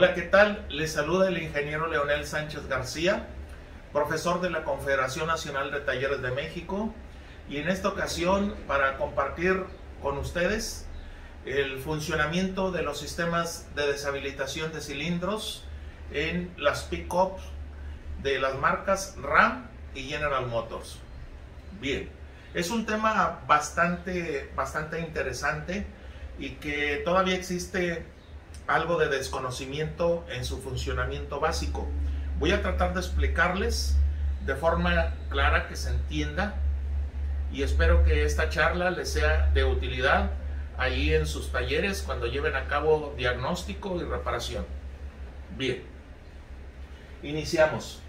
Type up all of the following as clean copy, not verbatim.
Hola, ¿qué tal? Les saluda el ingeniero Leonel Sánchez García, profesor de la Confederación Nacional de Talleres de México, y en esta ocasión para compartir con ustedes el funcionamiento de los sistemas de deshabilitación de cilindros en las pick-ups de las marcas Ram y General Motors. Bien, es un tema bastante interesante y que todavía existe algo de desconocimiento en su funcionamiento básico. Voy a tratar de explicarles de forma clara, que se entienda, y espero que esta charla les sea de utilidad ahí en sus talleres cuando lleven a cabo diagnóstico y reparación. Bien, iniciamos.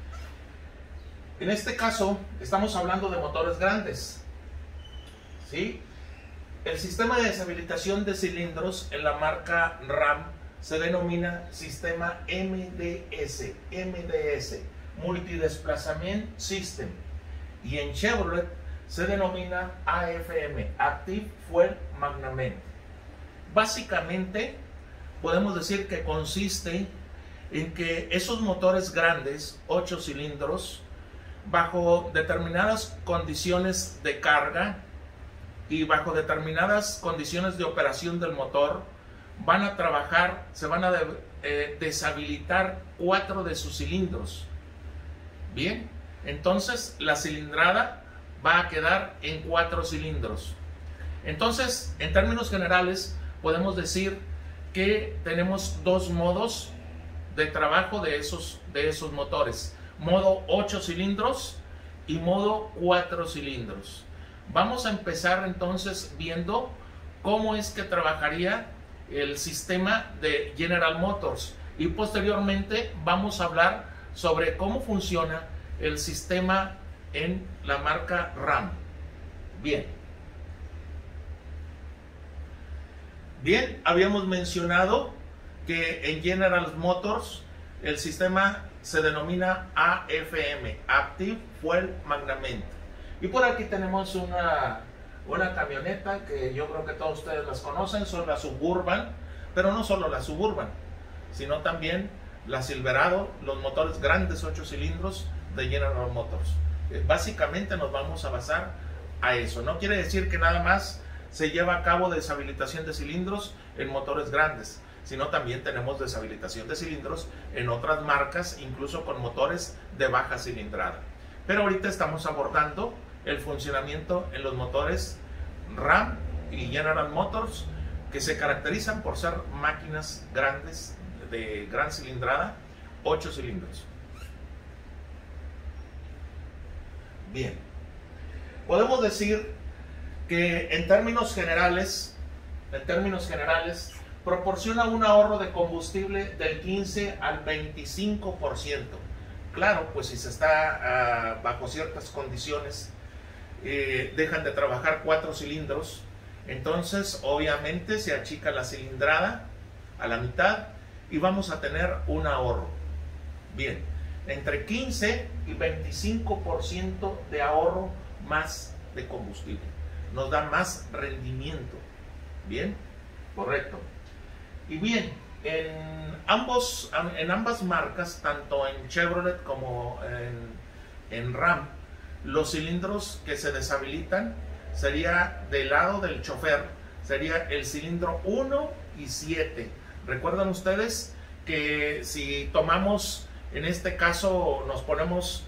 En este caso estamos hablando de motores grandes, ¿sí? El sistema de deshabilitación de cilindros en la marca Ram se denomina sistema MDS, Multi-Displacement System, y en Chevrolet se denomina AFM, Active Fuel Management. Básicamente podemos decir que consiste en que esos motores grandes, 8 cilindros, bajo determinadas condiciones de carga y bajo determinadas condiciones de operación del motor, van a trabajar, se van a deshabilitar 4 de sus cilindros. Bien, entonces la cilindrada va a quedar en 4 cilindros. Entonces, en términos generales, podemos decir que tenemos 2 modos de trabajo de esos motores: modo 8 cilindros y modo 4 cilindros. Vamos a empezar entonces viendo cómo es que trabajaría el sistema de General Motors, y posteriormente vamos a hablar sobre cómo funciona el sistema en la marca Ram. Bien, habíamos mencionado que en General Motors el sistema se denomina AFM, Active Fuel Management. Y por aquí tenemos una camioneta que yo creo que todos ustedes las conocen, son las Suburban, pero no solo las Suburban, sino también la Silverado, los motores grandes 8 cilindros de General Motors. Básicamente nos vamos a basar a eso. No quiere decir que nada más se lleva a cabo deshabilitación de cilindros en motores grandes, sino también tenemos deshabilitación de cilindros en otras marcas, incluso con motores de baja cilindrada. Pero ahorita estamos abordando el funcionamiento en los motores Ram y General Motors, que se caracterizan por ser máquinas grandes de gran cilindrada, 8 cilindros. Bien, podemos decir que en términos generales proporciona un ahorro de combustible del 15 al 25%. Claro, pues si se está bajo ciertas condiciones, dejan de trabajar 4 cilindros, entonces obviamente se achica la cilindrada a la mitad y vamos a tener un ahorro. Bien, entre 15 y 25% de ahorro más de combustible. Nos da más rendimiento. Bien, correcto. Y bien, en ambas marcas, tanto en Chevrolet como en Ram, los cilindros que se deshabilitan sería del lado del chofer, sería el cilindro 1 y 7. Recuerdan ustedes que si tomamos, en este caso nos ponemos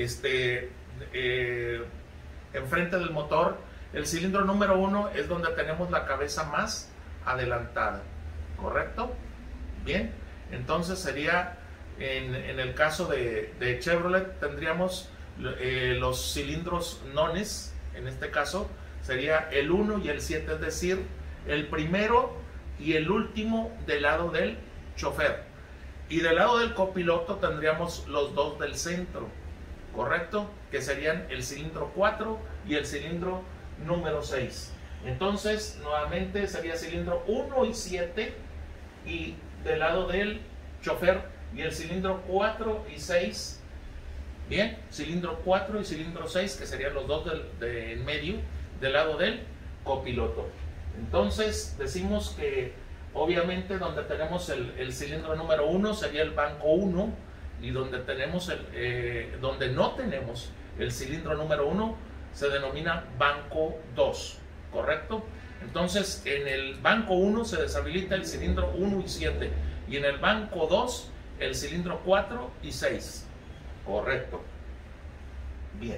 enfrente del motor, el cilindro número 1 es donde tenemos la cabeza más adelantada, ¿correcto? Bien, entonces sería en el caso de Chevrolet tendríamos los cilindros nones, en este caso sería el 1 y el 7, es decir, el primero y el último del lado del chofer, y del lado del copiloto tendríamos los 2 del centro, correcto, que serían el cilindro 4 y el cilindro número 6. Entonces nuevamente sería cilindro 1 y 7, y del lado del chofer, y el cilindro 4 y 6. Bien, cilindro 4 y cilindro 6, que serían los 2 en medio del lado del copiloto. Entonces decimos que obviamente donde tenemos el cilindro número 1 sería el banco 1, y donde donde no tenemos el cilindro número 1 se denomina banco 2, ¿correcto? Entonces en el banco 1 se deshabilita el cilindro 1 y 7, y en el banco 2 el cilindro 4 y 6, correcto. Bien.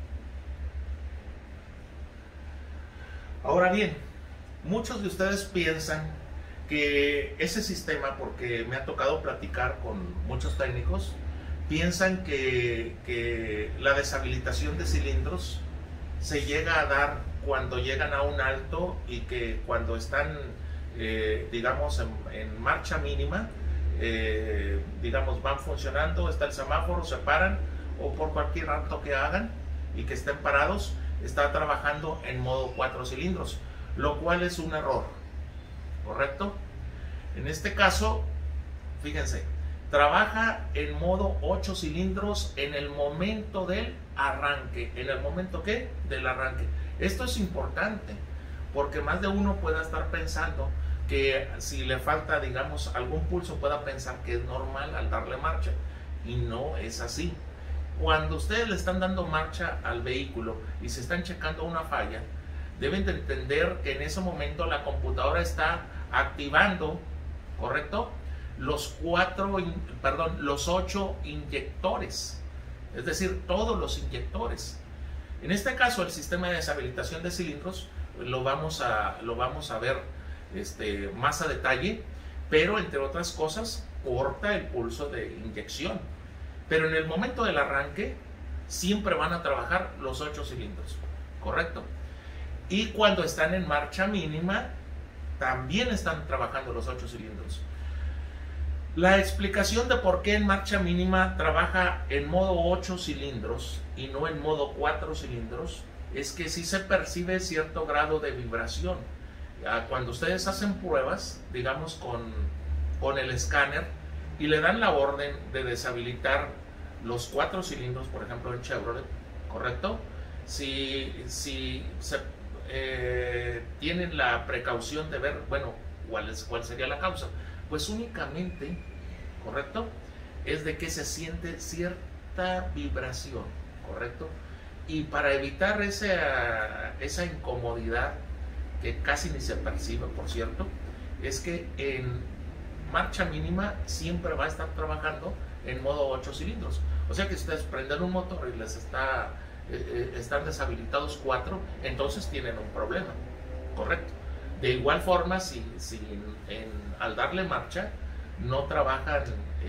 Ahora bien, muchos de ustedes piensan que ese sistema, porque me ha tocado platicar con muchos técnicos, piensan que la deshabilitación de cilindros se llega a dar cuando llegan a un alto, y que cuando están, digamos, en marcha mínima, digamos, van funcionando, está el semáforo, se paran, o por cualquier alto que hagan y que estén parados, está trabajando en modo 4 cilindros, lo cual es un error, ¿correcto? En este caso, fíjense, trabaja en modo 8 cilindros en el momento del arranque. ¿En el momento qué? Del arranque. Esto es importante, porque más de uno pueda estar pensando que si le falta, digamos, algún pulso, pueda pensar que es normal al darle marcha, y no es así. Cuando ustedes le están dando marcha al vehículo y se están checando una falla, deben de entender que en ese momento la computadora está activando, ¿correcto?, los 8 inyectores, es decir, todos los inyectores. En este caso, el sistema de deshabilitación de cilindros lo vamos a ver más a detalle, pero entre otras cosas corta el pulso de inyección. Pero en el momento del arranque siempre van a trabajar los 8 cilindros, ¿correcto? Y cuando están en marcha mínima también están trabajando los 8 cilindros. La explicación de por qué en marcha mínima trabaja en modo 8 cilindros y no en modo 4 cilindros es que sí se percibe cierto grado de vibración. Cuando ustedes hacen pruebas, digamos, con el escáner, y le dan la orden de deshabilitar los 4 cilindros, por ejemplo en Chevrolet, ¿correcto? Si tienen la precaución de ver, bueno, cuál sería la causa, pues únicamente, ¿correcto?, es de que se siente cierta vibración, ¿correcto? Y para evitar esa incomodidad, que casi ni se percibe, por cierto, es que en marcha mínima siempre va a estar trabajando en modo 8 cilindros. O sea que si ustedes prenden un motor y les están deshabilitados 4, entonces tienen un problema, ¿correcto? De igual forma, si al darle marcha no trabajan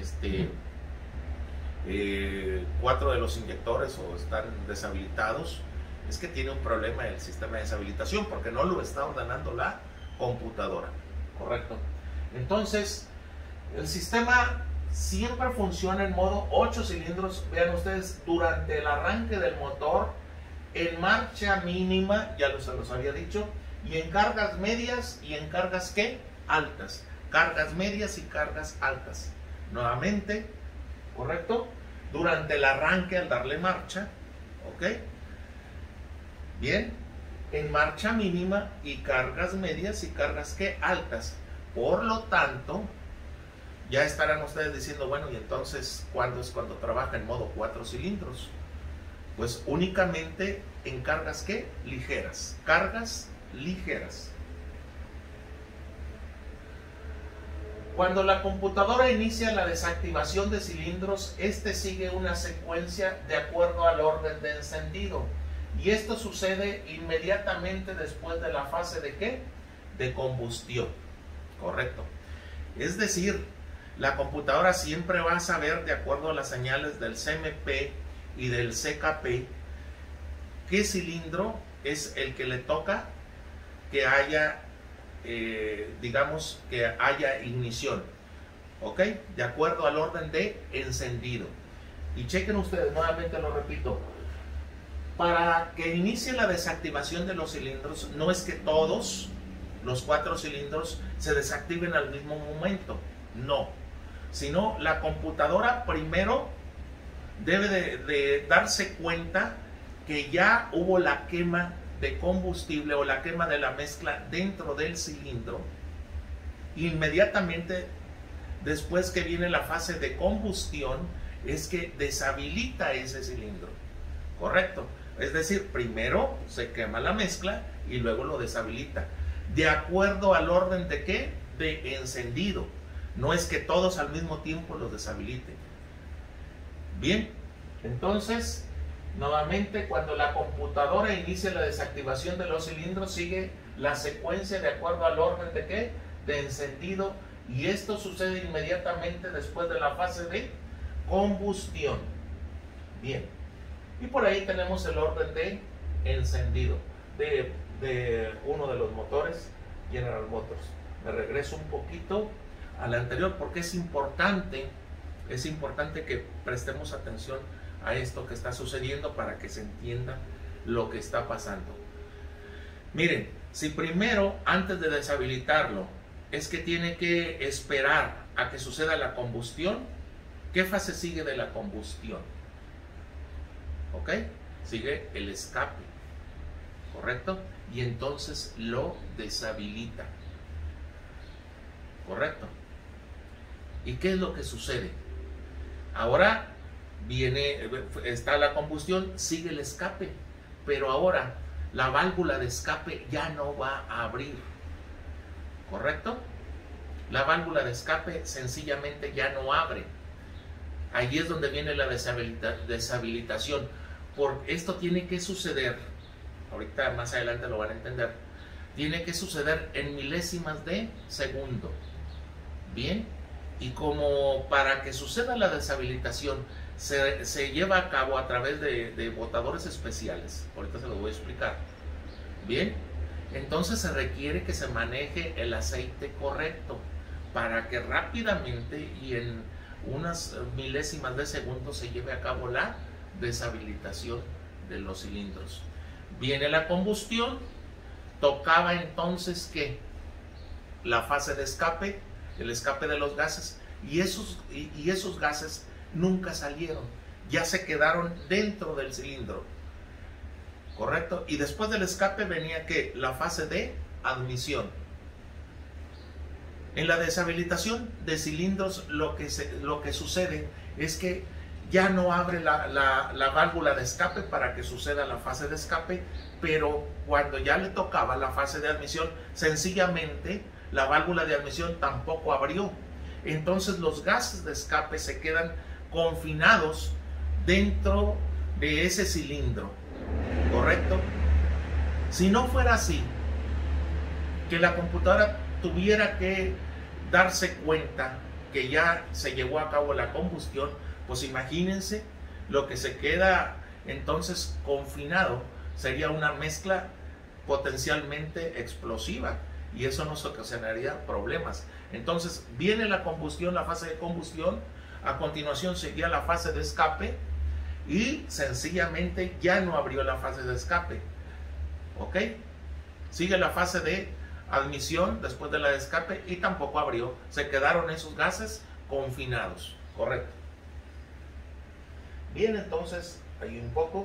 4 de los inyectores o están deshabilitados, es que tiene un problema el sistema de deshabilitación, porque no lo está ordenando la computadora, ¿correcto? Entonces, el sistema siempre funciona en modo 8 cilindros, vean ustedes, durante el arranque del motor, en marcha mínima, ya se los había dicho, y en cargas medias y en cargas, ¿qué?, altas. Cargas medias y cargas altas. Nuevamente, ¿correcto?, durante el arranque al darle marcha, ¿ok? Bien, en marcha mínima y cargas medias y cargas, ¿qué?, altas. Por lo tanto, ya estarán ustedes diciendo, bueno, y entonces, ¿cuándo es cuando trabaja en modo 4 cilindros? Pues únicamente en cargas, ¿qué?, ligeras. Cargas ligeras. Cuando la computadora inicia la desactivación de cilindros, sigue una secuencia de acuerdo al orden de encendido. Y esto sucede inmediatamente después de la fase de ¿qué?, de combustión. Correcto. Es decir, la computadora siempre va a saber, de acuerdo a las señales del CMP y del CKP, qué cilindro es el que le toca que haya, digamos, que haya ignición, ¿ok?, de acuerdo al orden de encendido. Y chequen ustedes, nuevamente lo repito, para que inicie la desactivación de los cilindros, no es que todos los 4 cilindros se desactiven al mismo momento, no, sino la computadora primero debe de darse cuenta que ya hubo la quema de combustible o la quema de la mezcla dentro del cilindro, Inmediatamente después que viene la fase de combustión, es que deshabilita ese cilindro, ¿correcto? Es decir, primero se quema la mezcla y luego lo deshabilita, de acuerdo al orden de ¿qué? De encendido. No es que todos al mismo tiempo los deshabiliten. Bien, entonces, nuevamente, cuando la computadora inicia la desactivación de los cilindros, sigue la secuencia de acuerdo al orden de ¿qué? De encendido, y esto sucede inmediatamente después de la fase de combustión. Bien, y por ahí tenemos el orden de encendido de uno de los motores General Motors. Me regreso un poquito al anterior porque es importante que prestemos atención a esto que está sucediendo para que se entienda lo que está pasando. Miren, si primero, antes de deshabilitarlo, es que tiene que esperar a que suceda la combustión, ¿qué fase sigue de la combustión? ¿Ok? Sigue el escape, ¿correcto? Y entonces lo deshabilita, ¿correcto? ¿Y qué es lo que sucede? Ahora está la combustión, sigue el escape, pero ahora la válvula de escape ya no va a abrir, ¿correcto? La válvula de escape sencillamente ya no abre. Ahí es donde viene la deshabilitación. Esto tiene que suceder, ahorita más adelante lo van a entender, tiene que suceder en milésimas de segundo. Bien, y como para que suceda la deshabilitación se lleva a cabo a través de botadores especiales, ahorita se lo voy a explicar. Bien, entonces se requiere que se maneje el aceite correcto para que rápidamente y en unas milésimas de segundo se lleve a cabo la deshabilitación de los cilindros. Viene la combustión, tocaba entonces que la fase de escape, el escape de los gases, y esos gases nunca salieron, ya se quedaron dentro del cilindro, ¿correcto? Y después del escape venía que la fase de admisión. En la deshabilitación de cilindros lo que sucede es que ya no abre la válvula de escape para que suceda la fase de escape, pero cuando ya le tocaba la fase de admisión, sencillamente la válvula de admisión tampoco abrió. Entonces los gases de escape se quedan confinados dentro de ese cilindro, ¿correcto? Si no fuera así, que la computadora tuviera que darse cuenta que ya se llevó a cabo la combustión, pues imagínense lo que se queda entonces confinado, sería una mezcla potencialmente explosiva y eso nos ocasionaría problemas. Entonces viene la combustión, la fase de combustión, a continuación seguía la fase de escape y sencillamente ya no abrió la fase de escape, ¿ok? Sigue la fase de admisión después de la de escape y tampoco abrió, se quedaron esos gases confinados, correcto. Bien, entonces ahí un poco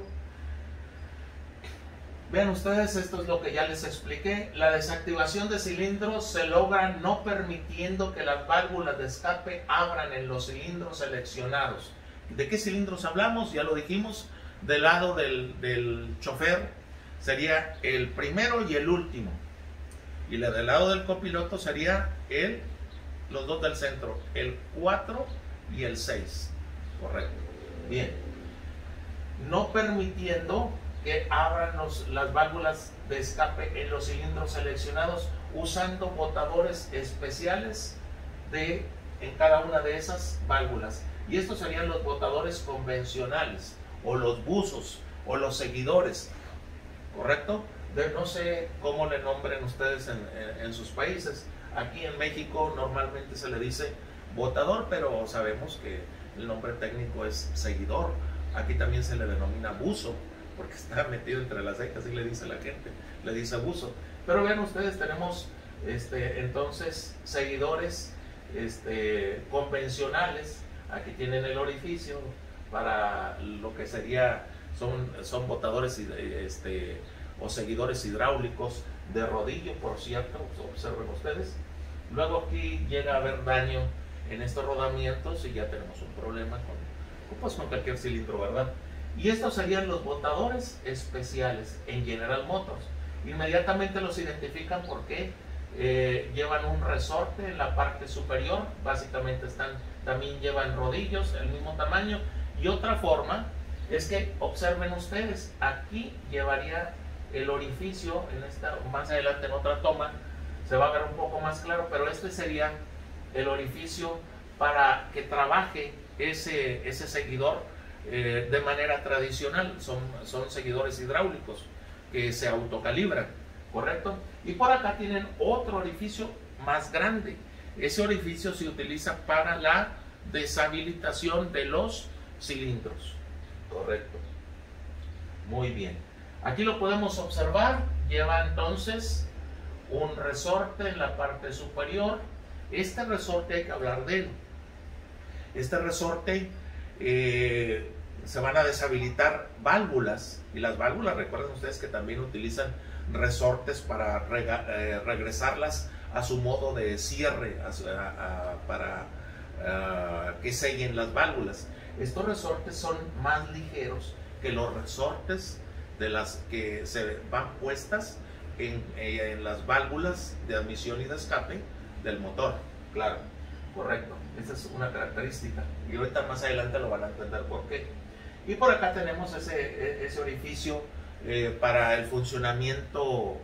vean ustedes, esto es lo que ya les expliqué. La desactivación de cilindros se logra no permitiendo que las válvulas de escape abran en los cilindros seleccionados. ¿De qué cilindros hablamos? Ya lo dijimos, del lado del chofer sería el primero y el último, y la del lado del copiloto sería los dos del centro, el 4 y el 6, correcto. Bien, no permitiendo que abran las válvulas de escape en los cilindros seleccionados, usando botadores especiales en cada una de esas válvulas. Y estos serían los botadores convencionales, o los buzos, o los seguidores, ¿correcto? No sé cómo le nombren ustedes en sus países. Aquí en México normalmente se le dice botador, pero sabemos que el nombre técnico es seguidor. Aquí también se le denomina buzo, porque está metido entre las cejas, así le dice la gente, le dice buzo. Pero vean ustedes, tenemos entonces seguidores convencionales. Aquí tienen el orificio para lo que sería, son botadores o seguidores hidráulicos de rodillo, por cierto, observen ustedes. Luego aquí llega a haber daño en estos rodamientos y ya tenemos un problema con cualquier cilindro, ¿verdad? Y estos serían los botadores especiales en General Motors. Inmediatamente los identifican porque llevan un resorte en la parte superior, básicamente también llevan rodillos, el mismo tamaño. Y otra forma es que observen ustedes, aquí llevaría el orificio, más adelante en otra toma se va a ver un poco más claro, pero este sería el orificio para que trabaje ese seguidor de manera tradicional. Son seguidores hidráulicos que se autocalibran, ¿correcto? Y por acá tienen otro orificio más grande. Ese orificio se utiliza para la deshabilitación de los cilindros, correcto. Muy bien, aquí lo podemos observar. Lleva entonces un resorte en la parte superior. Este resorte hay que hablar de él. Este resorte se van a deshabilitar válvulas, y las válvulas, recuerden ustedes que también utilizan resortes para regresarlas a su modo de cierre, para que sellen las válvulas. Estos resortes son más ligeros que los resortes de las que se van puestas en las válvulas de admisión y de escape del motor. Claro, correcto, esa es una característica y ahorita más adelante lo van a entender por qué. Y por acá tenemos ese orificio para el funcionamiento,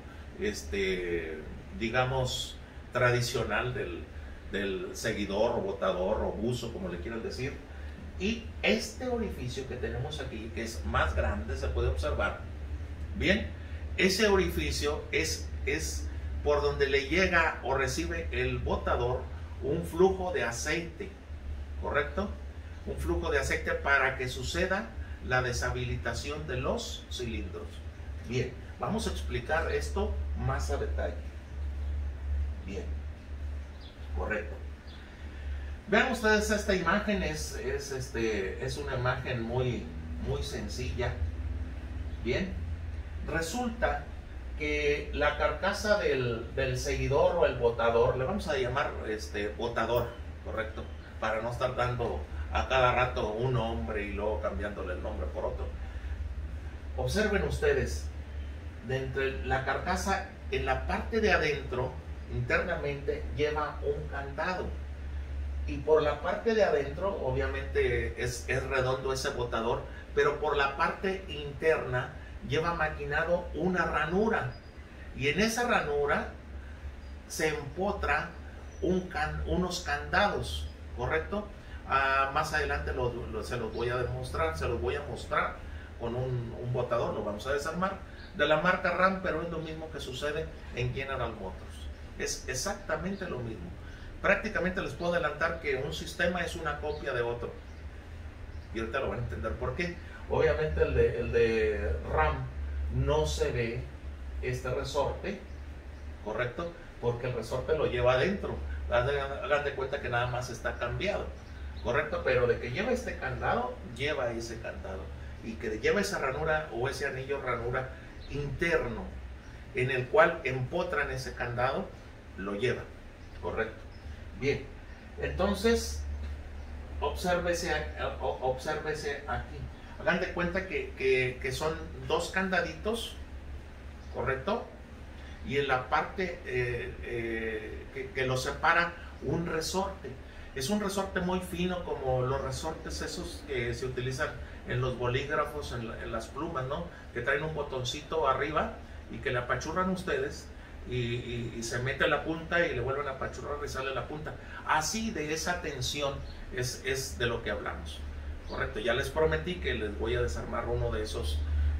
digamos, tradicional del seguidor o botador o buzo, como le quieran decir. Y este orificio que tenemos aquí, que es más grande, se puede observar bien. Ese orificio es por donde le llega o recibe el botador un flujo de aceite, ¿correcto? Un flujo de aceite para que suceda la deshabilitación de los cilindros. Bien, vamos a explicar esto más a detalle. Bien, correcto. Vean ustedes esta imagen, es una imagen muy sencilla. Bien, resulta que la carcasa del seguidor o el botador, le vamos a llamar botador, correcto, para no estar dando a cada rato un nombre y luego cambiándole el nombre por otro. Observen ustedes, dentro de la carcasa, en la parte de adentro, internamente, lleva un candado. Y por la parte de adentro, obviamente es redondo ese botador, pero por la parte interna lleva maquinado una ranura. Y en esa ranura se empotra unos candados, ¿correcto? Más adelante se los voy a demostrar, se los voy a mostrar con un botador, lo vamos a desarmar, de la marca RAM, pero es lo mismo que sucede en General Motors. Es exactamente lo mismo. Prácticamente les puedo adelantar que un sistema es una copia de otro. Y ahorita lo van a entender por qué. Obviamente el de RAM no se ve este resorte, ¿correcto? Porque el resorte lo lleva adentro. Hagan de cuenta que nada más está cambiado, ¿correcto? Pero de que lleva este candado, lleva ese candado. Y que lleva esa ranura o ese anillo ranura interno, en el cual empotran ese candado, lo lleva, ¿correcto? Bien, entonces, obsérvese aquí. Hagan de cuenta que son dos candaditos, ¿correcto? Y en la parte que los separa un resorte. Es un resorte muy fino, como los resortes esos que se utilizan en los bolígrafos, en las plumas, ¿no? Que traen un botoncito arriba y que le apachurran ustedes y se mete la punta y le vuelven a apachurrar y sale la punta. Así, de esa tensión es de lo que hablamos, correcto. Ya les prometí que les voy a desarmar uno de esos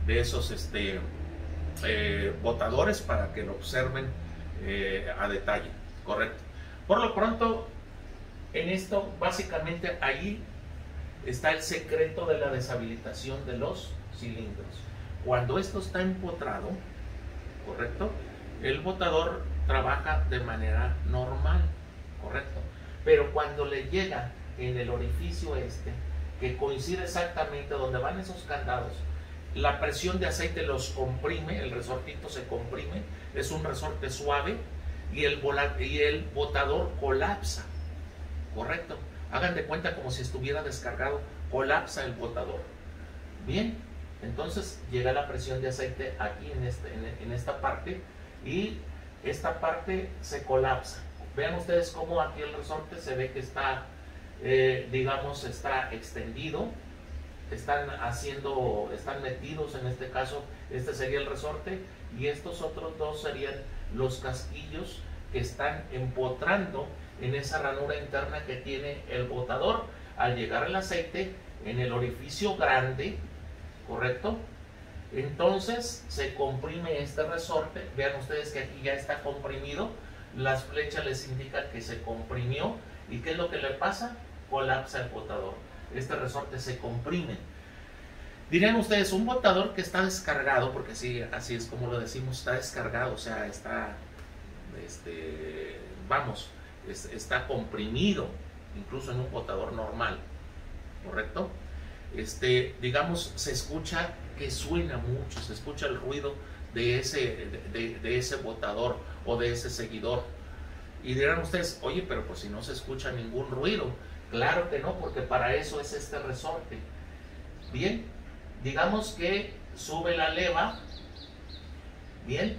botadores para que lo observen a detalle, correcto. Por lo pronto, en esto, básicamente, ahí está el secreto de la deshabilitación de los cilindros. Cuando esto está empotrado, correcto, el botador trabaja de manera normal, correcto. Pero cuando le llega en el orificio que coincide exactamente donde van esos candados, la presión de aceite los comprime, el resortito se comprime, es un resorte suave, y el botador colapsa, correcto. Hagan de cuenta como si estuviera descargado, colapsa el botador. Bien, entonces llega la presión de aceite aquí en esta parte, y esta parte se colapsa. Vean ustedes cómo aquí el resorte se ve que está, digamos, está extendido. Están metidos, en este caso, este sería el resorte, y estos otros dos serían los casquillos que están empotrando en esa ranura interna que tiene el botador. Al llegar el aceite en el orificio grande, ¿correcto? Entonces se comprime este resorte. Vean ustedes que aquí ya está comprimido, las flechas les indican que se comprimió. ¿Y qué es lo que le pasa? Colapsa el botador. Este resorte se comprime. Dirían ustedes, un botador que está descargado, porque sí, así es como lo decimos, está descargado, o sea, está, está comprimido, incluso en un botador normal, ¿correcto? Digamos, se escucha que suena mucho, se escucha el ruido de ese botador o de ese seguidor. Y dirán ustedes, oye, pero pues si no se escucha ningún ruido. Claro que no, porque para eso es este resorte. Bien, digamos que sube la leva. Bien,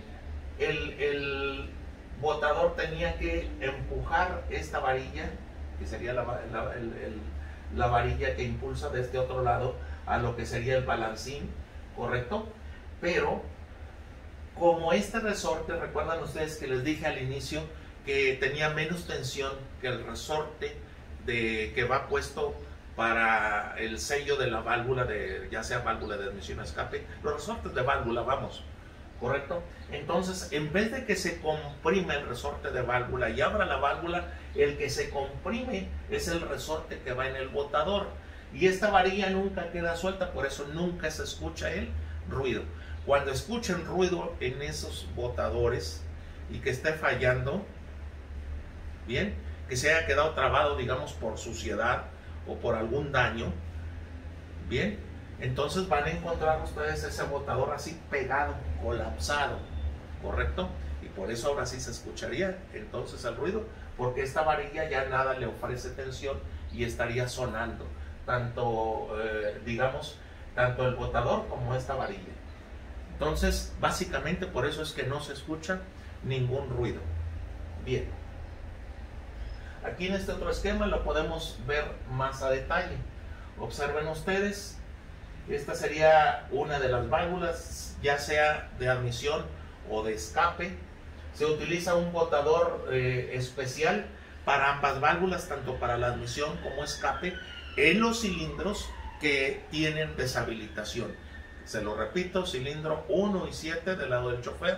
el botador tenía que empujar esta varilla, que sería la varilla que impulsa de este otro lado a lo que sería el balancín, ¿correcto? Pero como este resorte, recuerdan ustedes que les dije al inicio que tenía menos tensión que el resorte que va puesto para el sello de la válvula, ya sea válvula de admisión o escape, los resortes de válvula, vamos, ¿correcto? Entonces, en vez de que se comprime el resorte de válvula y abra la válvula, el que se comprime es el resorte que va en el botador, y esta varilla nunca queda suelta, por eso nunca se escucha el ruido. Cuando escuchen ruido en esos botadores y que esté fallando, bien, que se haya quedado trabado, digamos, por suciedad o por algún daño, bien, entonces van a encontrar ustedes ese botador así pegado, colapsado, ¿correcto? Y por eso ahora sí se escucharía entonces el ruido, porque esta varilla ya nada le ofrece tensión y estaría sonando, tanto, digamos, tanto el botador como esta varilla. Entonces, básicamente por eso es que no se escucha ningún ruido. Bien. Aquí en este otro esquema lo podemos ver más a detalle. Observen ustedes, esta sería una de las válvulas, ya sea de admisión o de escape. Se utiliza un botador especial para ambas válvulas, tanto para la admisión como escape, en los cilindros que tienen deshabilitación. Se lo repito, cilindro 1 y 7 del lado del chofer,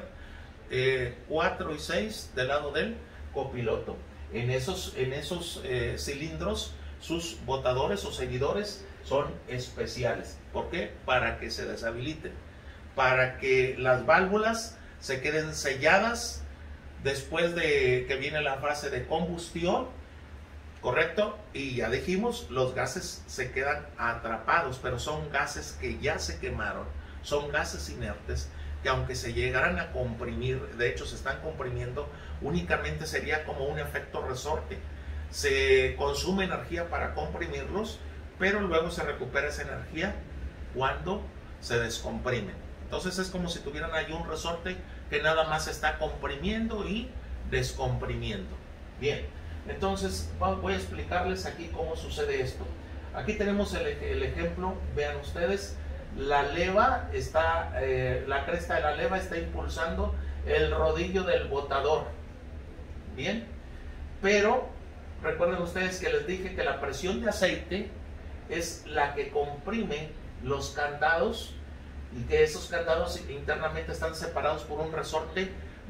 4 y 6 del lado del copiloto. En esos cilindros, sus botadores o seguidores son especiales. ¿Por qué? Para que se deshabiliten, para que las válvulas se queden selladas después de que viene la fase de combustión, ¿correcto? Y ya dijimos, los gases se quedan atrapados, pero son gases que ya se quemaron, son gases inertes, que aunque se llegaran a comprimir, de hecho se están comprimiendo, únicamente sería como un efecto resorte. Se consume energía para comprimirlos, pero luego se recupera esa energía cuando se descomprimen. Entonces es como si tuvieran ahí un resorte que nada más está comprimiendo y descomprimiendo. Bien, entonces voy a explicarles aquí cómo sucede esto. Aquí tenemos el ejemplo, vean ustedes. La leva está, la cresta de la leva está impulsando el rodillo del botador. Bien, pero recuerden ustedes que les dije que la presión de aceite es la que comprime los candados, y que esos candados internamente están separados por un resorte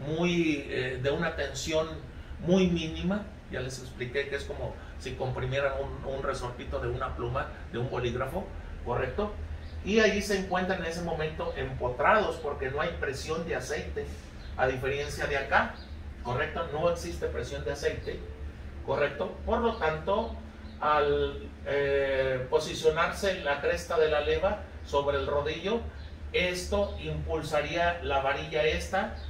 de una tensión muy mínima. Ya les expliqué que es como si comprimieran un resortito de una pluma, de un bolígrafo, ¿correcto? Y allí se encuentran en ese momento empotrados porque no hay presión de aceite, a diferencia de acá, ¿correcto? No existe presión de aceite, ¿correcto? Por lo tanto, al posicionarse la cresta de la leva sobre el rodillo, esto impulsaría la varilla esta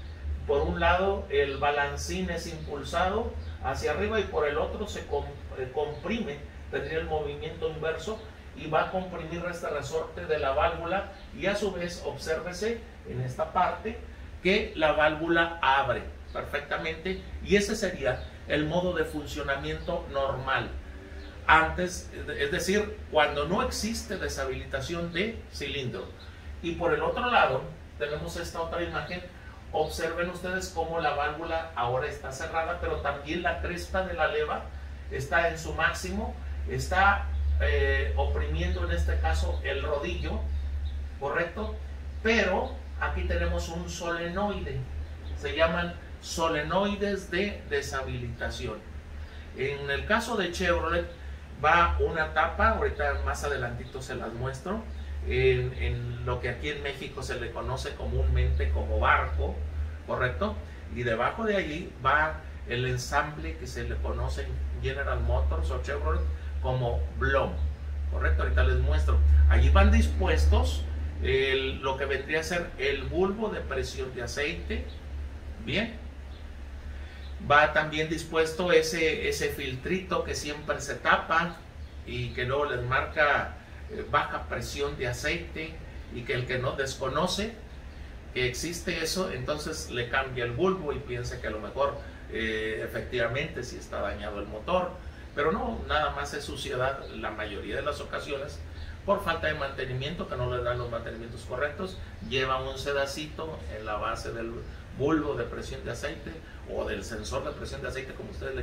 por un lado el balancín es impulsado hacia arriba y por el otro se comprime, tendría el movimiento inverso y va a comprimir este resorte de la válvula, y a su vez obsérvese en esta parte que la válvula abre perfectamente, y ese sería el modo de funcionamiento normal antes, es decir, cuando no existe deshabilitación de cilindro. Y por el otro lado tenemos esta otra imagen. Observen ustedes cómo la válvula ahora está cerrada, pero también la cresta de la leva está en su máximo, está oprimiendo en este caso el rodillo, correcto, pero aquí tenemos un solenoide, se llaman solenoides de deshabilitación. En el caso de Chevrolet va una tapa, ahorita más adelantito se las muestro, en lo que aquí en México se le conoce comúnmente como barco, correcto, y debajo de allí va el ensamble que se le conoce en General Motors o Chevrolet como Blom, correcto. Ahorita les muestro. Allí van dispuestos lo que vendría a ser el bulbo de presión de aceite, bien. Va también dispuesto ese filtrito que siempre se tapa y que luego les marca baja presión de aceite, y que el que no desconoce que existe eso, entonces le cambia el bulbo y piensa que a lo mejor efectivamente sí está dañado el motor, pero no, nada más es suciedad la mayoría de las ocasiones por falta de mantenimiento, que no le dan los mantenimientos correctos. Lleva un sedacito en la base del bulbo de presión de aceite o del sensor de presión de aceite, como ustedes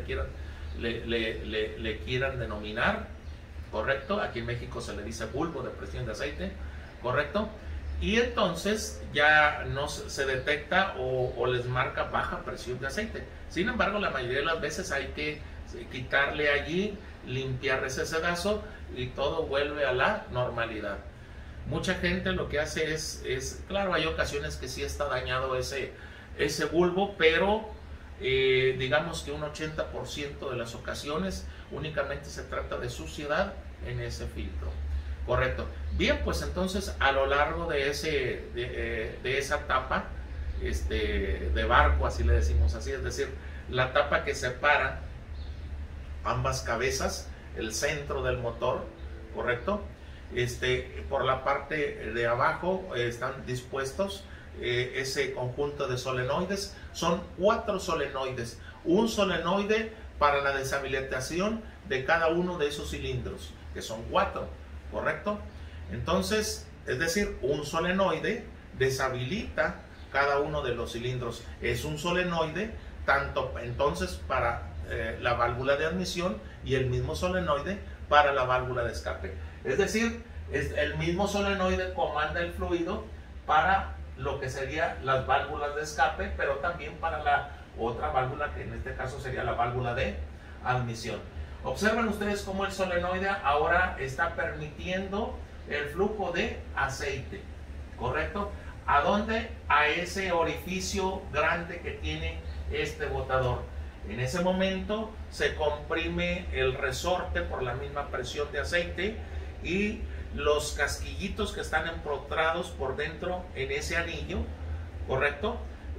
le quieran denominar, correcto. Aquí en México se le dice bulbo de presión de aceite, correcto. Y entonces ya no se detecta o les marca baja presión de aceite. Sin embargo, la mayoría de las veces hay que quitarle allí, limpiar ese sedazo y todo vuelve a la normalidad. Mucha gente lo que hace es claro, hay ocasiones que sí está dañado ese bulbo, pero digamos que un 80% de las ocasiones únicamente se trata de suciedad en ese filtro, correcto. Bien, pues entonces a lo largo de esa tapa de barco, así le decimos así, es decir, la tapa que separa ambas cabezas, el centro del motor, correcto, por la parte de abajo están dispuestos ese conjunto de solenoides. Son 4 solenoides, un solenoide para la deshabilitación de cada uno de esos cilindros, que son 4, correcto. Entonces, es decir, un solenoide deshabilita cada uno de los cilindros. Es un solenoide tanto entonces para la válvula de admisión y el mismo solenoide para la válvula de escape. Es decir, el mismo solenoide comanda el fluido para lo que serían las válvulas de escape, pero también para la otra válvula, que en este caso sería la válvula de admisión. Observen ustedes cómo el solenoide ahora está permitiendo el flujo de aceite, ¿correcto? ¿A dónde? A ese orificio grande que tiene este botador. En ese momento se comprime el resorte por la misma presión de aceite, y los casquillitos que están empotrados por dentro en ese anillo, ¿correcto?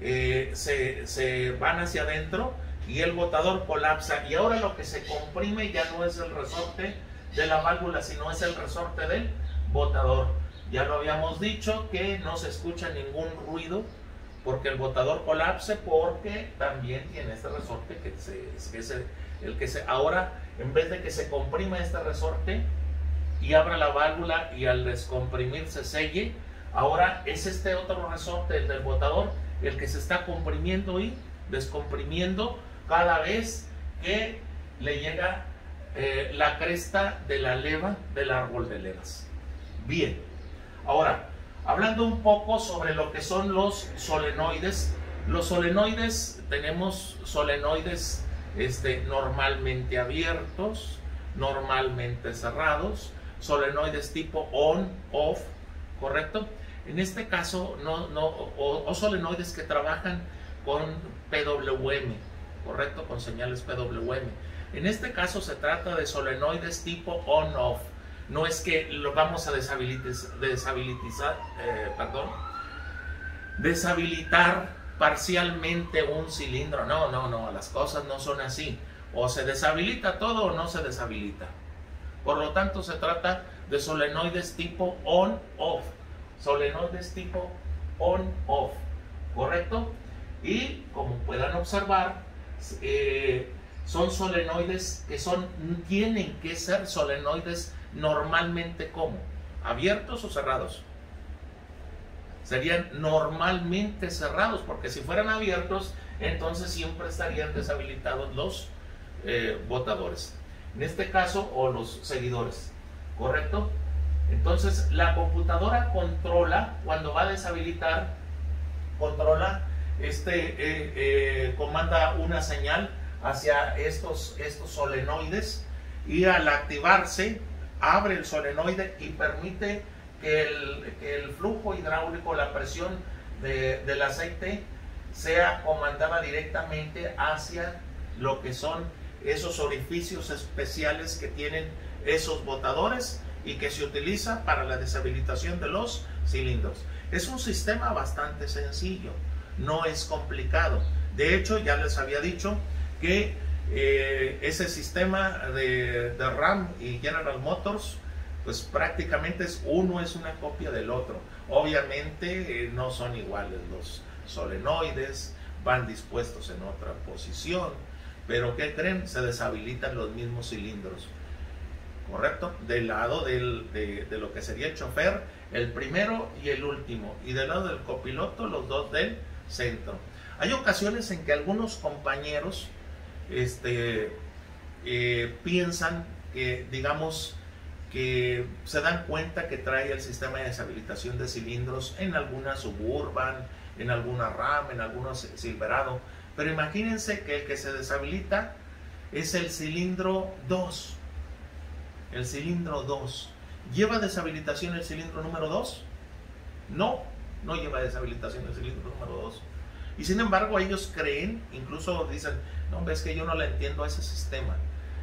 Se van hacia adentro y el botador colapsa, y ahora lo que se comprime ya no es el resorte de la válvula, sino es el resorte del botador. Ya lo habíamos dicho que no se escucha ningún ruido porque el botador colapse, porque también tiene este resorte ahora, en vez de que se comprima este resorte y abra la válvula y al descomprimir se selle, ahora es este otro resorte, el del botador, el que se está comprimiendo y descomprimiendo cada vez que le llega la cresta de la leva del árbol de levas. Bien, ahora hablando un poco sobre lo que son los solenoides. Los solenoides, tenemos solenoides normalmente abiertos, normalmente cerrados, solenoides tipo on-off, ¿correcto? En este caso, o solenoides que trabajan con PWM, ¿correcto? Con señales PWM. En este caso se trata de solenoides tipo on-off. No es que lo vamos a deshabilitar parcialmente un cilindro. No, las cosas no son así. O se deshabilita todo o no se deshabilita. Por lo tanto, se trata de solenoides tipo on-off. Solenoides tipo on-off, ¿correcto? Y como puedan observar, son solenoides que tienen que ser solenoides normalmente como abiertos o cerrados. Serían normalmente cerrados, porque si fueran abiertos, entonces siempre estarían deshabilitados los botadores. En este caso, o los seguidores, ¿correcto? Entonces, la computadora controla, cuando va a deshabilitar, controla, comanda una señal hacia estos solenoides, y al activarse, abre el solenoide y permite que el flujo hidráulico, la presión del aceite, sea comandada directamente hacia lo que son esos orificios especiales que tienen esos botadores y que se utiliza para la deshabilitación de los cilindros. Es un sistema bastante sencillo, no es complicado. De hecho, ya les había dicho que ese sistema de Ram y General Motors, pues prácticamente uno es una copia del otro. Obviamente no son iguales los solenoides, van dispuestos en otra posición, pero ¿qué creen? Se deshabilitan los mismos cilindros, ¿correcto? Del lado de lo que sería el chofer, el primero y el último, y del lado del copiloto, los dos del centro. Hay ocasiones en que algunos compañeros piensan que, digamos, que se dan cuenta que trae el sistema de deshabilitación de cilindros en alguna Suburban, en alguna Ram, en alguna Silverado, pero imagínense que el que se deshabilita es el cilindro 2. El cilindro 2. ¿Lleva deshabilitación el cilindro número 2? No lleva deshabilitación el cilindro número 2. Y sin embargo ellos creen, incluso dicen, no, es que yo no le entiendo a ese sistema.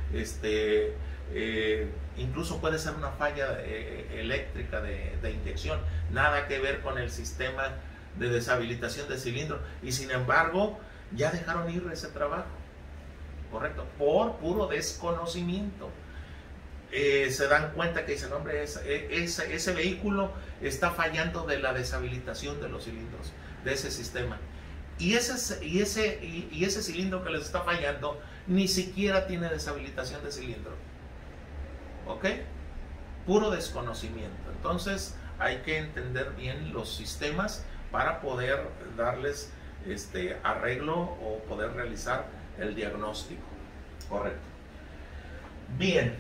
Incluso puede ser una falla eléctrica de inyección, nada que ver con el sistema de deshabilitación de cilindro, y sin embargo ya dejaron ir ese trabajo, correcto, por puro desconocimiento. Se dan cuenta que dicen, hombre, ese vehículo está fallando de la deshabilitación de los cilindros de ese sistema, y ese cilindro que les está fallando ni siquiera tiene deshabilitación de cilindro. ¿Ok? Puro desconocimiento. Entonces hay que entender bien los sistemas para poder darles arreglo o poder realizar el diagnóstico correcto. Bien,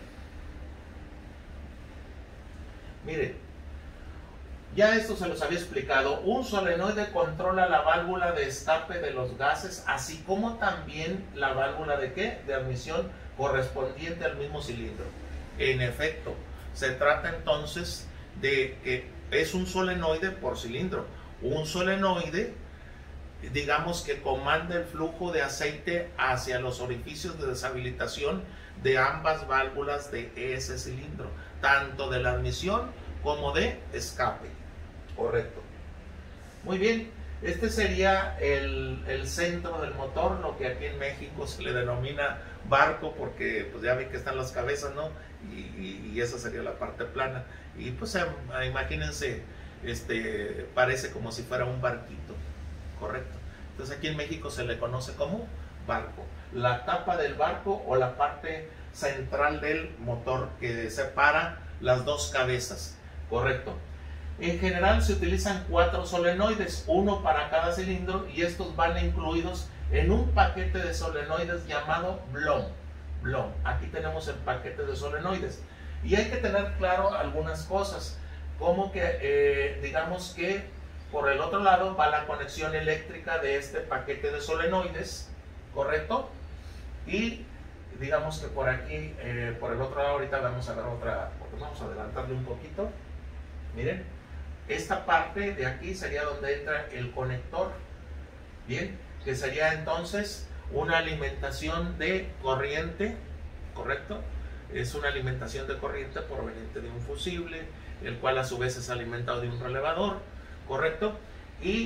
mire, ya esto se los había explicado. Un solenoide controla la válvula de escape de los gases, así como también la válvula de ¿qué? De admisión correspondiente al mismo cilindro. En efecto, se trata entonces de que es un solenoide por cilindro. Un solenoide, digamos, que comanda el flujo de aceite hacia los orificios de deshabilitación de ambas válvulas de ese cilindro, tanto de la admisión como de escape. Correcto. Muy bien, este sería el centro del motor, lo que aquí en México se le denomina barco, porque pues ya ven que están las cabezas, ¿no? Y esa sería la parte plana. Y pues imagínense, parece como si fuera un barquito, correcto. Entonces aquí en México se le conoce como barco. La tapa del barco o la parte central del motor que separa las dos cabezas, correcto. En general se utilizan 4 solenoides, uno para cada cilindro, y estos van incluidos en un paquete de solenoides llamado Blohm. Aquí tenemos el paquete de solenoides, y hay que tener claro algunas cosas, como que digamos que por el otro lado va la conexión eléctrica de este paquete de solenoides, correcto, y digamos que por aquí, por el otro lado, ahorita vamos a ver otra, vamos a adelantarle un poquito. Miren, esta parte de aquí sería donde entra el conector, bien, que sería entonces una alimentación de corriente, correcto, es una alimentación de corriente proveniente de un fusible, el cual a su vez es alimentado de un relevador, correcto, y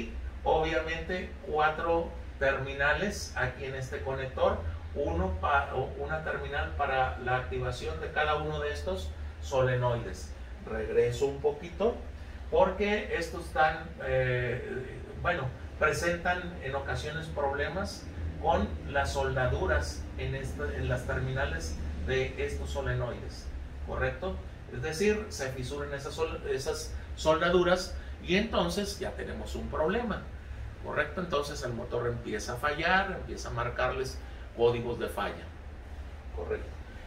obviamente 4 terminales aquí en este conector, una terminal para la activación de cada uno de estos solenoides. Regreso un poquito porque estos están, bueno, presentan en ocasiones problemas con las soldaduras en las terminales de estos solenoides, ¿correcto? Es decir, se fisuran esas soldaduras y entonces ya tenemos un problema, ¿correcto? Entonces el motor empieza a fallar, empieza a marcarles códigos de falla, ¿correcto?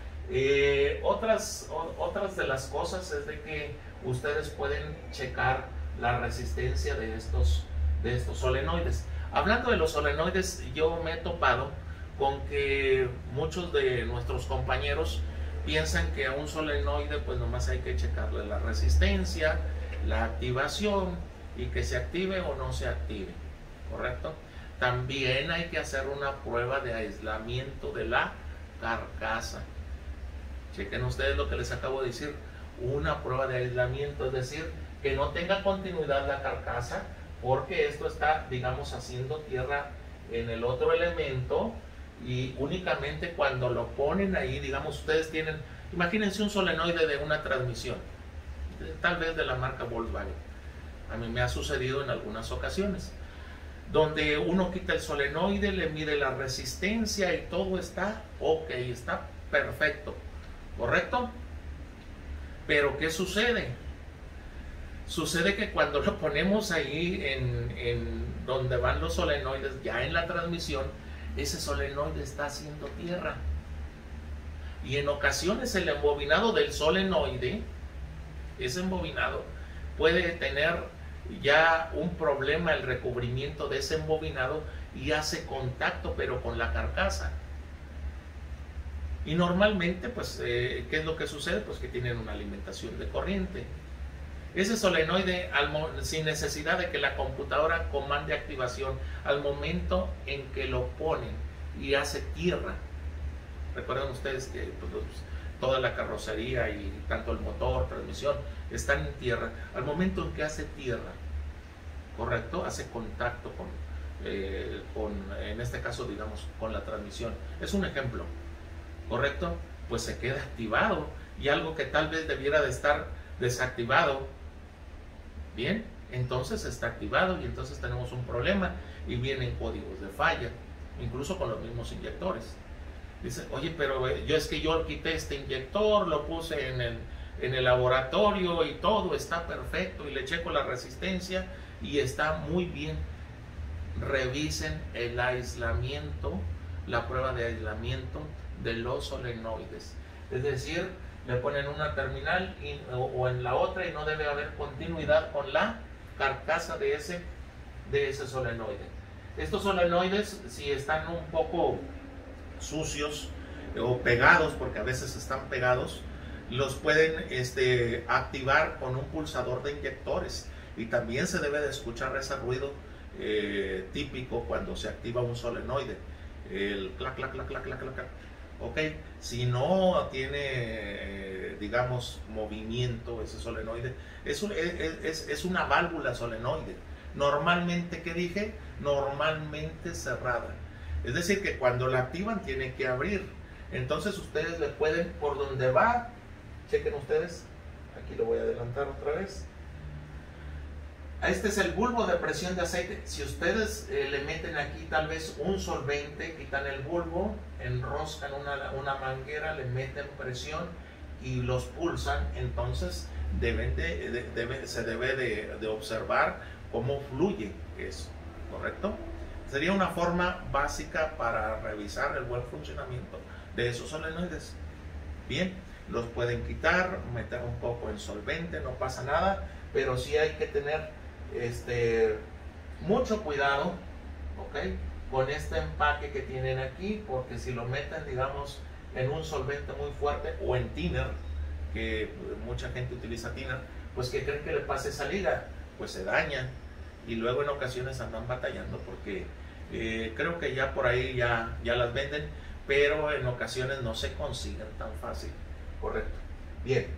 Otras de las cosas es de que ustedes pueden checar la resistencia de estos solenoides. Hablando de los solenoides, yo me he topado con que muchos de nuestros compañeros piensan que a un solenoide pues nomás hay que checarle la resistencia, la activación y que se active o no se active, ¿correcto? También hay que hacer una prueba de aislamiento de la carcasa. Chequen ustedes lo que les acabo de decir, una prueba de aislamiento, es decir, que no tenga continuidad la carcasa, porque esto está, digamos, haciendo tierra en el otro elemento, y únicamente cuando lo ponen ahí, digamos, ustedes tienen, imagínense un solenoide de una transmisión, tal vez de la marca Volkswagen. A mí me ha sucedido en algunas ocasiones, donde uno quita el solenoide, le mide la resistencia y todo está ok, está perfecto, ¿correcto? Pero ¿qué sucede? Sucede que cuando lo ponemos ahí en donde van los solenoides, ya en la transmisión, ese solenoide está haciendo tierra. Y en ocasiones el embobinado del solenoide, ese embobinado, puede tener ya un problema el recubrimiento de ese embobinado y hace contacto pero con la carcasa. Y normalmente, pues, ¿qué es lo que sucede? Pues que tienen una alimentación de corriente. Ese solenoide, sin necesidad de que la computadora comande activación, al momento en que lo ponen y hace tierra, recuerden ustedes que pues, toda la carrocería y tanto el motor, transmisión, están en tierra. Al momento en que hace tierra, ¿correcto? Hace contacto en este caso, digamos, con la transmisión. Es un ejemplo, ¿correcto? Pues se queda activado, y algo que tal vez debiera de estar desactivado, bien, entonces está activado y entonces tenemos un problema y vienen códigos de falla, incluso con los mismos inyectores. Dice, oye, pero yo quité este inyector, lo puse en el laboratorio y todo está perfecto y le checo la resistencia y está muy bien. Revisen el aislamiento, la prueba de aislamiento de los solenoides. Es decir, le ponen una terminal o en la otra y no debe haber continuidad con la carcasa de ese solenoide. Estos solenoides, si están un poco sucios o pegados, porque a veces están pegados, los pueden activar con un pulsador de inyectores, y también se debe de escuchar ese ruido típico cuando se activa un solenoide, el clac, clac, clac, clac, clac, clac. Ok, si no tiene, digamos, movimiento ese solenoide, es una válvula solenoide. Normalmente, ¿qué dije? Normalmente cerrada. Es decir, que cuando la activan tiene que abrir. Entonces ustedes le pueden, por donde va, chequen ustedes, aquí lo voy a adelantar otra vez. Este es el bulbo de presión de aceite. Si ustedes le meten aquí tal vez un solvente, quitan el bulbo, enroscan una manguera, le meten presión y los pulsan, entonces se debe de observar cómo fluye eso, ¿correcto? Sería una forma básica para revisar el buen funcionamiento de esos solenoides. Bien, los pueden quitar, meter un poco en solvente, no pasa nada, pero sí hay que tener mucho cuidado, ¿ok?, con este empaque que tienen aquí, porque si lo meten, digamos, en un solvente muy fuerte o en thinner, que mucha gente utiliza thinner, pues ¿qué creen que le pase esa liga? Pues se daña, y luego en ocasiones andan batallando porque creo que ya por ahí ya las venden, pero en ocasiones no se consiguen tan fácil, ¿correcto? Bien.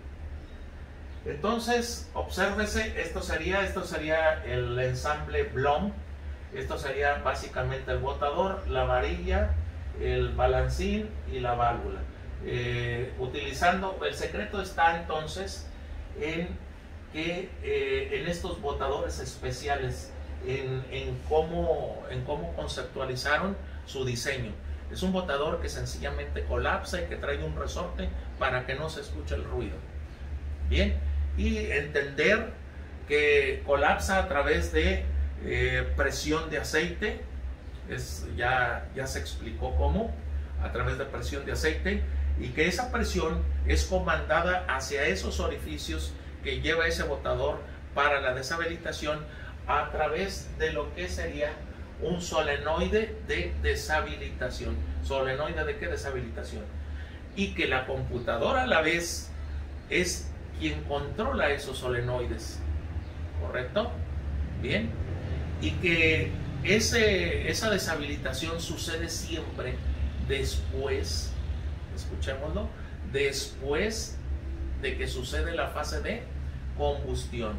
Entonces, obsérvese, esto sería el ensamble Blom. Esto sería básicamente el botador, la varilla, el balancín y la válvula. Utilizando, el secreto está entonces en que en estos botadores especiales, en cómo conceptualizaron su diseño. Es un botador que sencillamente colapsa y que trae un resorte para que no se escuche el ruido. Bien, y entender que colapsa a través de presión de aceite. Ya se explicó cómo, a través de presión de aceite, y que esa presión es comandada hacia esos orificios que lleva ese botador para la deshabilitación a través de lo que sería un solenoide de deshabilitación. ¿Solenoide de qué? Deshabilitación. Y que la computadora a la vez es quien controla esos solenoides, ¿correcto? Bien, y que esa deshabilitación sucede siempre después, escuchémoslo, después de que sucede la fase de combustión,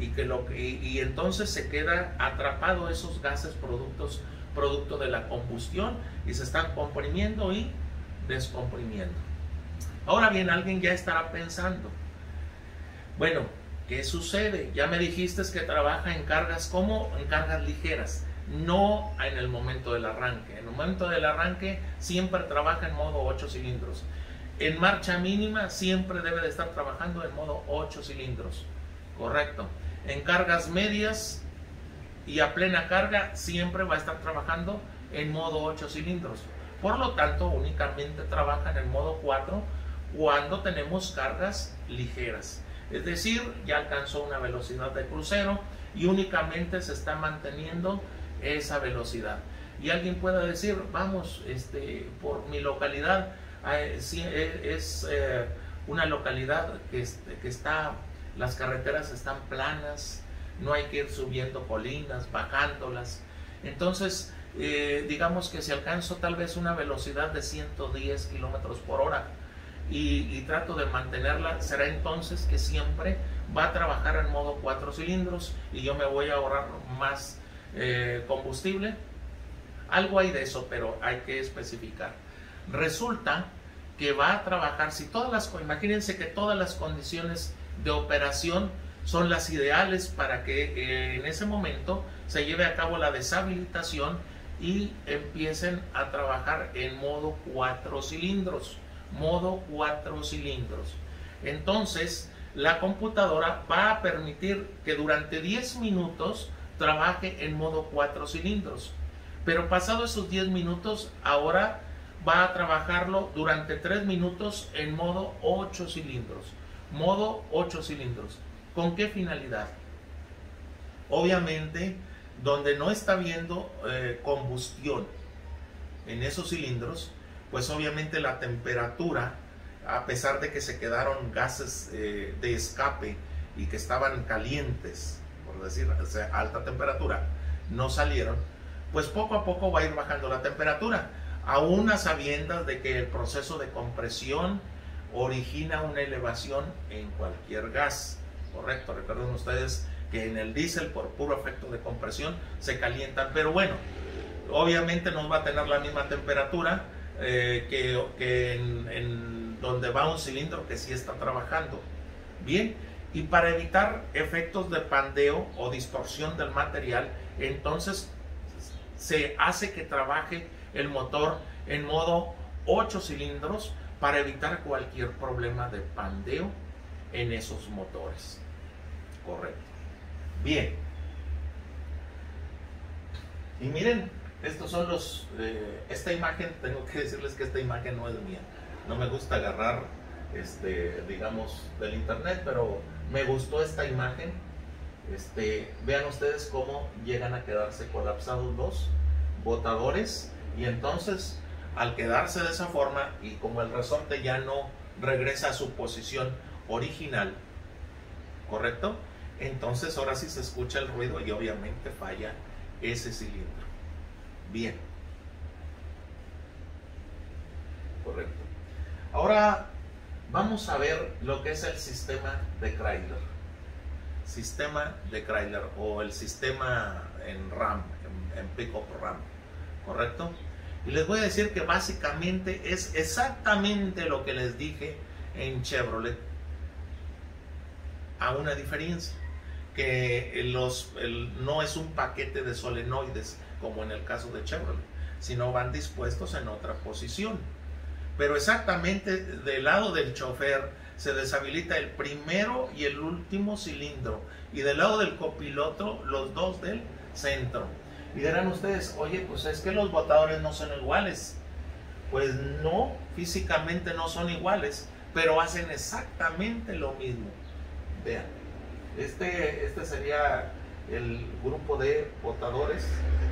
y entonces se queda atrapado esos gases producto de la combustión, y se están comprimiendo y descomprimiendo. Ahora bien, alguien ya estará pensando, bueno, ¿qué sucede? Ya me dijiste que trabaja en cargas, ¿cómo? En cargas ligeras, no en el momento del arranque. En el momento del arranque siempre trabaja en modo 8 cilindros. En marcha mínima siempre debe de estar trabajando en modo 8 cilindros, correcto. En cargas medias y a plena carga siempre va a estar trabajando en modo 8 cilindros. Por lo tanto, únicamente trabaja en el modo 4 cuando tenemos cargas ligeras. Es decir, ya alcanzó una velocidad de crucero y únicamente se está manteniendo esa velocidad. Y alguien puede decir, vamos, por mi localidad, es una localidad que las carreteras están planas, no hay que ir subiendo colinas, bajándolas. Entonces, digamos que si alcanzo tal vez una velocidad de 110 kilómetros por hora, y trato de mantenerla, será entonces que siempre va a trabajar en modo 4 cilindros y yo me voy a ahorrar más combustible. Algo hay de eso, pero hay que especificar. Resulta que va a trabajar, imagínense que todas las condiciones de operación son las ideales para que en ese momento se lleve a cabo la deshabilitación y empiecen a trabajar en modo 4 cilindros. Modo 4 cilindros. Entonces, la computadora va a permitir que durante 10 minutos trabaje en modo 4 cilindros. Pero pasados esos 10 minutos, ahora va a trabajarlo durante 3 minutos en modo 8 cilindros. Modo 8 cilindros. ¿Con qué finalidad? Obviamente, donde no está habiendo combustión en esos cilindros, pues obviamente la temperatura, a pesar de que se quedaron gases de escape y que estaban calientes, por decir, o sea, alta temperatura, no salieron, pues poco a poco va a ir bajando la temperatura, aún a sabiendas de que el proceso de compresión origina una elevación en cualquier gas, correcto. Recuerden ustedes que en el diésel, por puro efecto de compresión, se calientan, pero bueno, obviamente no va a tener la misma temperatura que en donde va un cilindro que sí está trabajando bien. Y para evitar efectos de pandeo o distorsión del material, entonces se hace que trabaje el motor en modo 8 cilindros para evitar cualquier problema de pandeo en esos motores, correcto. Bien, y miren, estos son esta imagen, tengo que decirles que esta imagen no es mía, no me gusta agarrar digamos del internet, pero me gustó esta imagen. Vean ustedes cómo llegan a quedarse colapsados los botadores, y entonces al quedarse de esa forma y como el resorte ya no regresa a su posición original, correcto, entonces ahora sí se escucha el ruido y obviamente falla ese cilindro. Bien, correcto. Ahora vamos a ver lo que es el sistema de Chrysler. sistema de Chrysler o el sistema en RAM, en pickup RAM, ¿correcto? Y les voy a decir que básicamente es exactamente lo que les dije en Chevrolet, a una diferencia, que no es un paquete de solenoides como en el caso de Chevrolet, sino van dispuestos en otra posición. Pero exactamente del lado del chofer se deshabilita el primero y el último cilindro, y del lado del copiloto los dos del centro. Y dirán ustedes, oye, pues es que los botadores no son iguales. Pues no, físicamente no son iguales, pero hacen exactamente lo mismo. Vean, este sería el grupo de botadores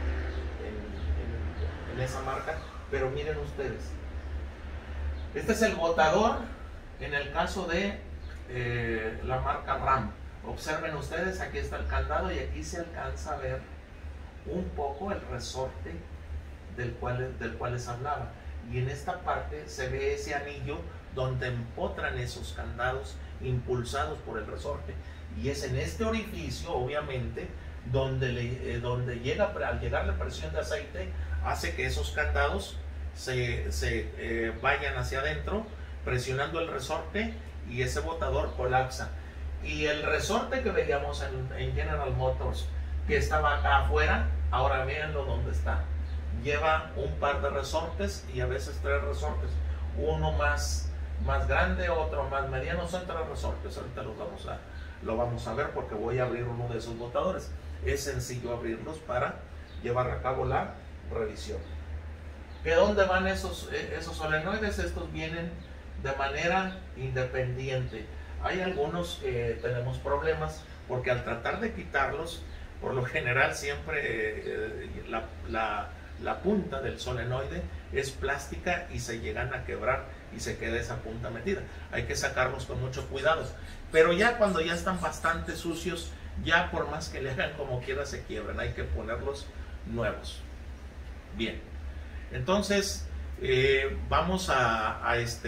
en esa marca, pero miren ustedes, este es el botador en el caso de la marca RAM. Observen ustedes, aquí está el candado y aquí se alcanza a ver un poco el resorte del cual les hablaba, y en esta parte se ve ese anillo donde empotran esos candados impulsados por el resorte, y es en este orificio obviamente donde al llegar la presión de aceite hace que esos candados se vayan hacia adentro presionando el resorte, y ese botador colapsa. Y el resorte que veíamos en General Motors, que estaba acá afuera, ahora véanlo donde está. Lleva un par de resortes y a veces 3 resortes, uno más grande, otro más mediano. Son 3 resortes, ahorita lo vamos a ver porque voy a abrir uno de esos botadores. Es sencillo abrirlos para llevar a cabo la revisión. ¿De dónde van esos solenoides? Estos vienen de manera independiente. Hay algunos que tenemos problemas porque al tratar de quitarlos, por lo general siempre la punta del solenoide es plástica y se llegan a quebrar y se queda esa punta metida. Hay que sacarlos con mucho cuidado, pero ya cuando ya están bastante sucios, ya por más que le hagan como quiera se quiebran, hay que ponerlos nuevos. Bien, entonces vamos a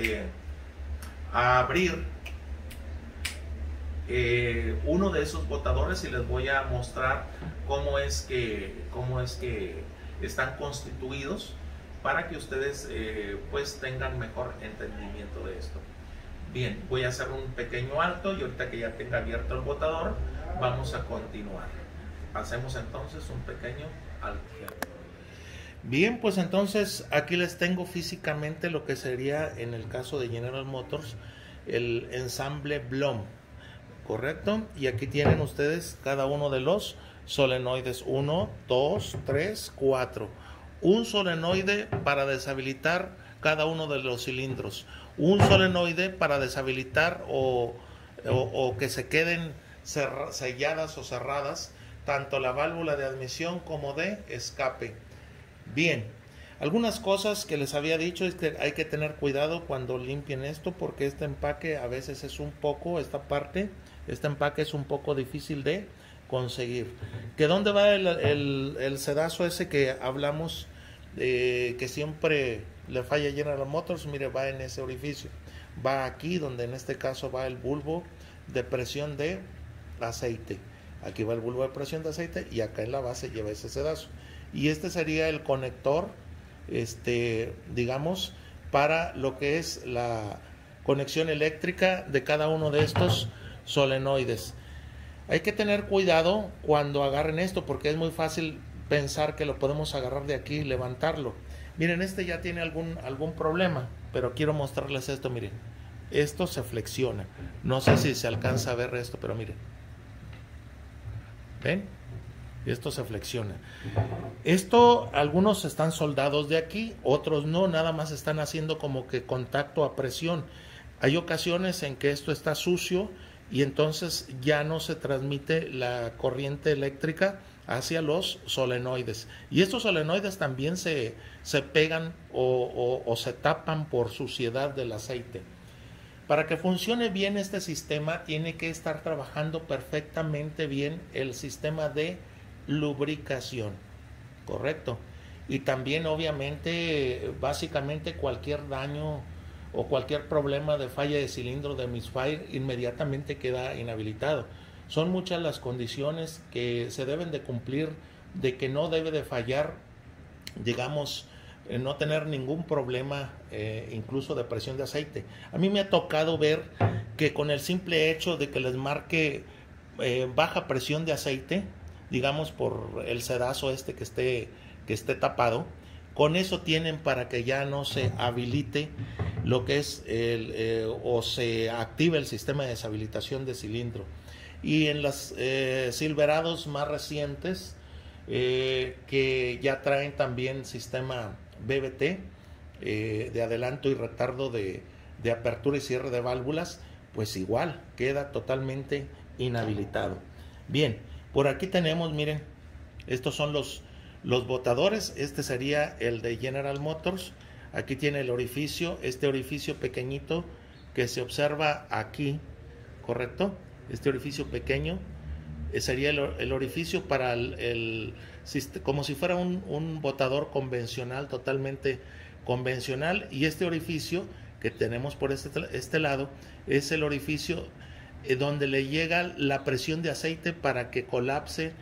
abrir uno de esos botadores y les voy a mostrar cómo es que están constituidos para que ustedes pues tengan mejor entendimiento de esto. Bien, voy a hacer un pequeño alto y ahorita que ya tenga abierto el botador vamos a continuar. Hacemos entonces un pequeño alto. Bien, pues entonces aquí les tengo físicamente lo que sería en el caso de General Motors el ensamble Blom, correcto, y aquí tienen ustedes cada uno de los solenoides, 1, 2, 3, 4, un solenoide para deshabilitar cada uno de los cilindros, un solenoide para deshabilitar o que se queden selladas o cerradas tanto la válvula de admisión como de escape. Bien, algunas cosas que les había dicho es que hay que tener cuidado cuando limpien esto, porque este empaque a veces es un poco, este empaque es un poco difícil de conseguir. ¿Que dónde va el sedazo ese que hablamos, que siempre le falla a General Motors? Mire, va en ese orificio, va aquí donde en este caso va el bulbo de presión de aceite. Aquí va el bulbo de presión de aceite y acá en la base lleva ese sedazo. Y este sería el conector, digamos, para lo que es la conexión eléctrica de cada uno de estos solenoides. Hay que tener cuidado cuando agarren esto, porque es muy fácil pensar que lo podemos agarrar de aquí y levantarlo. Miren, este ya tiene algún problema, pero quiero mostrarles esto. Miren, esto se flexiona. No sé si se alcanza a ver esto, pero miren. ¿Ven? Esto se flexiona. Esto, algunos están soldados de aquí, otros no, nada más están haciendo como que contacto a presión. Hay ocasiones en que esto está sucio y entonces ya no se transmite la corriente eléctrica hacia los solenoides. Y estos solenoides también se pegan o se tapan por suciedad del aceite. Para que funcione bien este sistema, tiene que estar trabajando perfectamente bien el sistema de lubricación, correcto, y también obviamente básicamente cualquier daño o cualquier problema de falla de cilindro de misfire inmediatamente queda inhabilitado. Son muchas las condiciones que se deben de cumplir, de que no debe de fallar, digamos, no tener ningún problema, incluso de presión de aceite. A mí me ha tocado ver que con el simple hecho de que les marque baja presión de aceite, digamos por el sedazo este que esté tapado, con eso tienen para que ya no se habilite lo que es o se active el sistema de deshabilitación de cilindro. Y en las Silverados más recientes, que ya traen también sistema BBT, de adelanto y retardo de apertura y cierre de válvulas, pues igual queda totalmente inhabilitado. Bien, por aquí tenemos, miren, estos son los botadores. Este sería el de General Motors. Aquí tiene el orificio, este orificio pequeñito que se observa aquí, ¿correcto? Este orificio pequeño sería el orificio para como si fuera un botador convencional, totalmente convencional, y este orificio que tenemos por este lado es el orificio donde le llega la presión de aceite para que colapse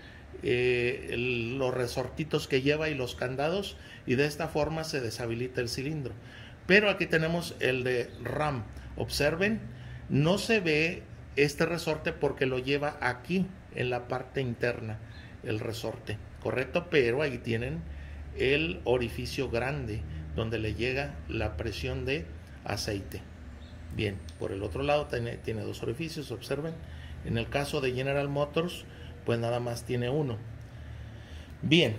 los resortitos que lleva y los candados, y de esta forma se deshabilita el cilindro. Pero aquí tenemos el de RAM. Observen, no se ve este resorte porque lo lleva aquí en la parte interna, el resorte, correcto, pero ahí tienen el orificio grande donde le llega la presión de aceite. Bien, por el otro lado tiene dos orificios, observen. En el caso de General Motors, pues nada más tiene uno. Bien,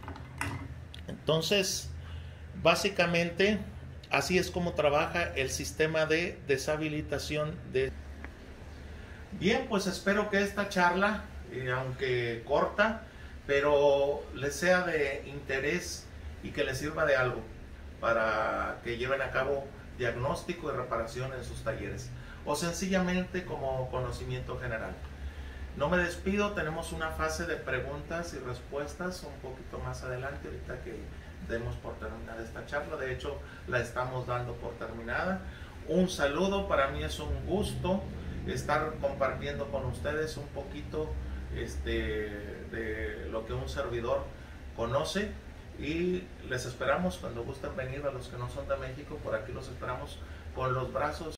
entonces básicamente así es como trabaja el sistema de deshabilitación de... Bien, pues espero que esta charla, aunque corta, pero les sea de interés y que les sirva de algo para que lleven a cabo diagnóstico y reparación en sus talleres, o sencillamente como conocimiento general. No me despido, tenemos una fase de preguntas y respuestas un poquito más adelante, ahorita que demos por terminada esta charla. De hecho, la estamos dando por terminada. Un saludo, para mí es un gusto estar compartiendo con ustedes un poquito de lo que un servidor conoce, y les esperamos cuando gusten venir. A los que no son de México, por aquí los esperamos con los brazos